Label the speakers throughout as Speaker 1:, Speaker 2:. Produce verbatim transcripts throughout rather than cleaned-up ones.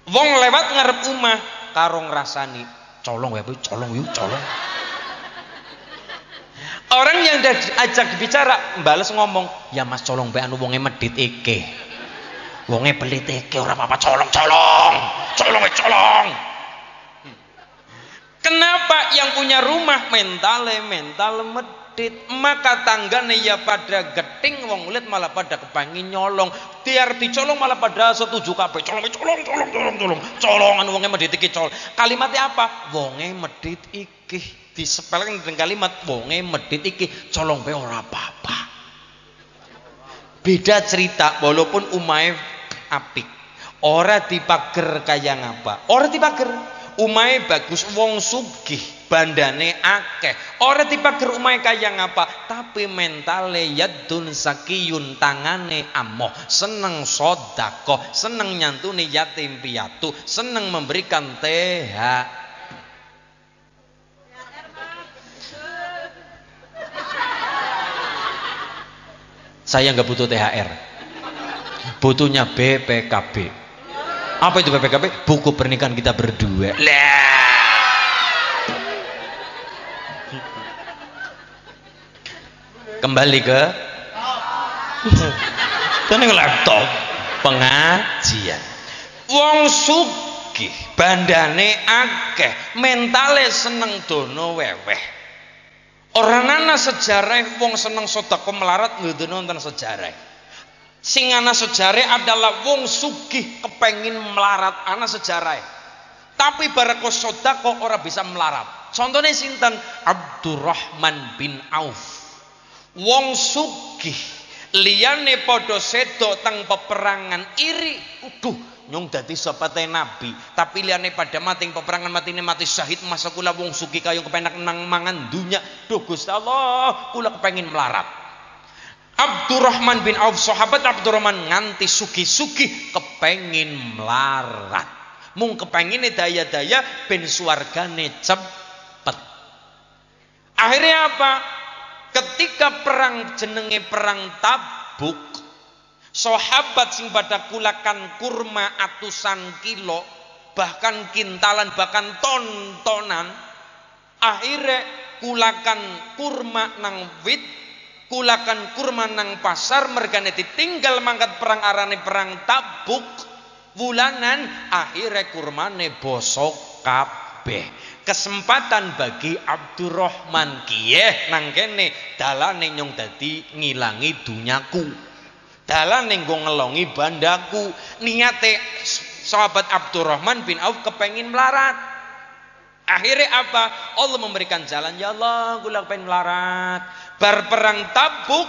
Speaker 1: Wong lewat ngarep omah karo ngrasani colong wae, colong yuk, colong. Orang yang diajak bicara bales ngomong, "Ya Mas colong bae anu wonge medhit iki. Wonge pelit iki ora apa-apa colong, colong. Colong wae colong." Kenapa yang punya rumah mentale mental medhit, maka tanggane ya pada geting, wong ulit malah pada kepangin nyolong. Tiar dicolong malah pada setuju kabeh. Colong colong colong colong colong. Colongan wonge medhit iki col. Kalimatnya apa? Wonge medhit iki. Disepelekan dengan kalimat wonge medhit iki colong bae ora apa-apa. Beda cerita walaupun umahe apik. Ora dipager kaya ngapa? Ora dipager. Umahe bagus, wong sugih, bandane akeh. Ora dipager umahe kaya ngapa? Tapi mentale yadun sakiyun, tangane amoh, seneng sedekah, seneng nyantuni yatim piatu, seneng memberikan T H. Saya nggak butuh T H R, butuhnya B P K B. Apa itu B P K B? Buku pernikahan kita berdua. Lah. Kembali ke tening laptop pengajian. Wong sugih, bandane akeh, mentale seneng dono weweh. Orang ana sejarah wong seneng sedekah melarat mboten wonten sejarah. Sing ana sejarah adalah wong sugih kepengin melarat, ana sejarah. Tapi bareko sedekah ora bisa melarat. Contohnya sinten? Abdurrahman bin Auf. Wong sugih liyane padha sedo teng peperangan iri, uduh nyung dadi sahabate Nabi, tapi liyane pada mati peperangan matine mati syahid, masa kula wong sugih kaya kepenak nang mangan dunya. Duh Gusti Allah, kula kepengin melarat. Abdurrahman bin Auf, sahabat Abdurrahman nganti sugih-sugih kepengin melarat. Mung kepengine daya-daya ben swargane cepet. Akhirnya apa? Ketika perang jenenge perang Tabuk, sahabat sing pada kulakan kurma atusan kilo, bahkan kintalan, bahkan ton-tonan, akhirnya kulakan kurma nang wit, kulakan kurma nang pasar, mergane ditinggal mangkat perang arane perang Tabuk wulanan, akhirnya kurmane bosok kabeh. Kesempatan bagi Abdurrahman kiye nang kene dalane nyong dadi ngilangi dunyaku, dalane nggo ngelongi bandaku. Niate sahabat Abdurrahman bin Auf kepengin melarat. Akhirnya apa? Allah memberikan jalan. Ya Allah, kula pengen melarat. Bar perang Tabuk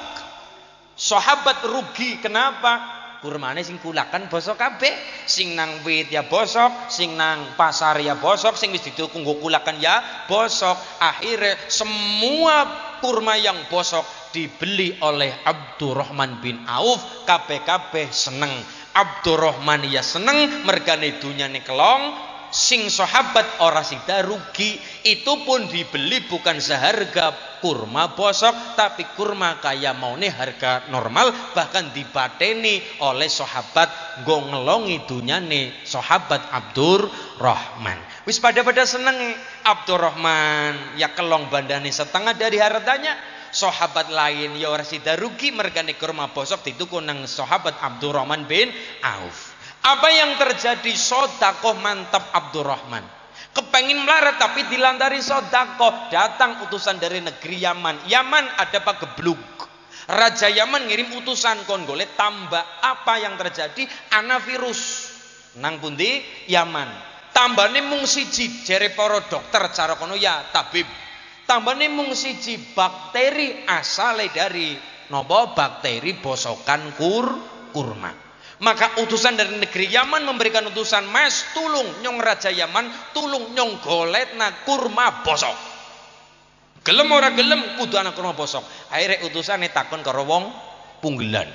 Speaker 1: sahabat rugi. Kenapa? Kurmane sing kulakan bosok kabeh, sing nang wit ya bosok, sing nang pasar ya bosok, sing wis dituku nggo kulakan ya bosok. Akhirnya semua kurma yang bosok dibeli oleh Abdurrahman bin Auf. Kabeh-kabeh seneng. Abdurrahman ya seneng, mergane dunyane kelong. Sing sahabat ora sida rugi. Itu pun dibeli bukan seharga kurma bosok, tapi kurma kaya maune harga normal, bahkan dipateni oleh sahabat nggo ngelongi dunyane sahabat Abdurrahman. Wis pada-pada seneng Abdurrahman ya kelong bandane setengah dari hartanya. Sahabat lain ya ora sida rugi, mergane kurma bosok dituku nang sahabat Abdurrahman bin Auf. Apa yang terjadi? Sedekah mantap Abdurrahman. Kepengin melarat tapi dilantari sedekah. Datang utusan dari negeri Yaman. Yaman ada Pak Geblug. Raja Yaman ngirim utusan kon golek tambah. Apa yang terjadi? Ana virus nang pundi Yaman. Tambane mung siji jere para dokter cara kono ya tabib. Tambane mung siji bakteri asale dari napa? Bakteri bosokan kur kurma. Maka utusan dari negeri Yaman memberikan utusan, Mas tulung nyong Raja Yaman, tulung nyong goletna kurma bosok. Gelem ora gelem kudu ana kurma bosok. Akhirnya utusane takon karo wong punggelan.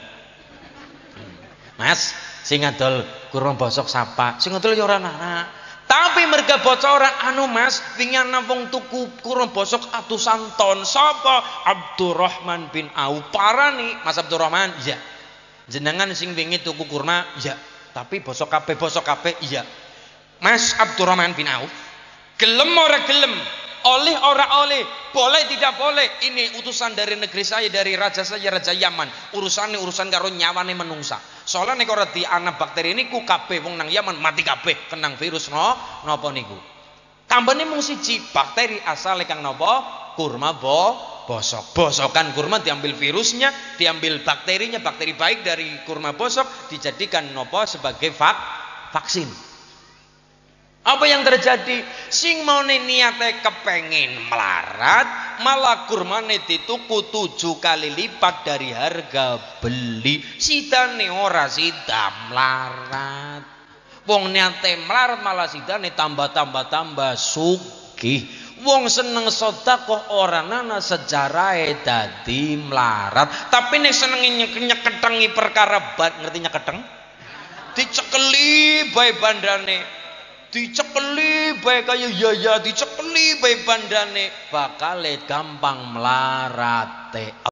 Speaker 1: Mas, sing ngadol kurma bosok sapa? Sing ngadol ya ora ana. Tapi merga bocoran anu Mas, wingi ana wong tuku kurma bosok atusan ton. Sapa? Abdurrahman bin Auf. Parani, Mas Abdurrahman, iya. Jenengan sing wingi tuku kurma, iya. Tapi bosok kabeh, bosok kabeh, iya. Mas Abdurrahman bin Auf, gelem ora gelem, oleh ora oleh, boleh tidak boleh, ini utusan dari negeri saya, dari raja saya, raja Yaman, urusannya urusan karo nyawane menungsa. Soalnya nek ora di ana bakteri niku kabeh wong nang Yaman mati kabeh kenang virus no napa niku. Tambane mung siji, bakteri asale kang napa? Kurma bo bosok. Bosokan kurma diambil virusnya, diambil bakterinya, bakteri baik dari kurma bosok dijadikan napa sebagai vak vaksin. Apa yang terjadi? Sing maune niate kepengin melarat, malah kurmane dituku tujuh kali lipat dari harga beli. Sidane ora sida melarat. Wong niate melarat malah sidane tambah-tambah tambah sugih. Wong seneng sedekah ora nana sejarahe dadi melarat. Tapi nek senenge nyeketengi perkara bat, ngerti nyeketeng? Dicekeli bae bandane. Dicekeli bae kaya ya ya dicekeli bae bandane bakal gampang melarate.